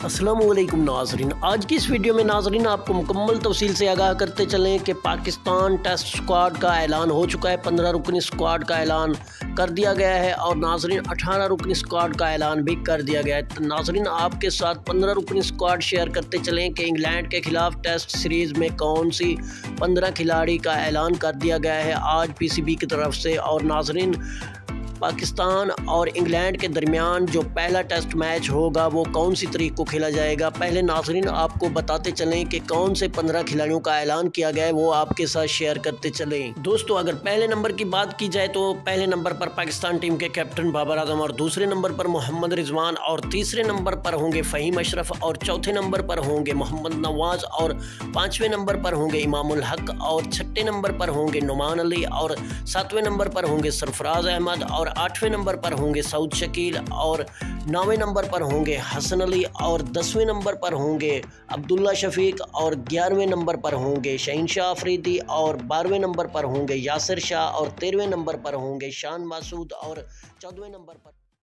السلام علیکم ناظرین، آج کی اس ویڈیو میں ناظرین آپ کو مکمل تفصیل سے آگاہ کرتے چلیں کہ پاکستان ٹیسٹ سکواڈ کا اعلان ہو چکا ہے۔ 15 رکنی سکواڈ کا اعلان کر دیا گیا ہے اور ناظرین 18 رکنی سکواڈ کا اعلان بھی کر دیا گیا ہے۔ تو ناظرین آپ کے ساتھ 15 رکنی سکواڈ شیئر کرتے چلیں کہ انگلینڈ کے خلاف ٹیسٹ سیریز میں کون سی 15 کھلاڑی کا اعلان کر دیا گیا ہے آج پی سی بی کی طرف سے۔ اور ناظرین پاکستان اور انگلینڈ کے درمیان جو پہلا ٹیسٹ میچ ہوگا وہ کون سی تاریخ کو کھیلا جائے گا، پہلے ناظرین آپ کو بتاتے چلیں کہ کون سے 15 کھلاڑیوں کا اعلان کیا گیا ہے، وہ آپ کے ساتھ شیئر کرتے چلیں۔ دوستو اگر پہلے نمبر کی بات کی جائے تو پہلے نمبر پر پاکستان ٹیم کے کیپٹن بابر اعظم اور دوسرے نمبر پر محمد رضوان اور تیسرے نمبر پر ہوں گے فہیم اشرف اور چوتھے نمبر پر ہوں گے محمد نواز اور پانچویں نمبر پر ہوں گے امام الحق اور چھٹے نمبر پر ہوں گے نعمان علی اور ساتویں نمبر پر ہوں گے سرفراز احمد اور آٹھویں نمبر پر ہوں گے سعود شکیل اور نویں نمبر پر ہوں گے حسن علی اور 10ویں نمبر پر ہوں گے عبداللہ شفیق اور 11ویں نمبر پر ہوں گے شہین شاہ افریدی اور 12ویں نمبر پر ہوں گے یاسر شاہ اور 13ویں نمبر پر ہوں گے شان ماسود اور 14ویں نمبر پر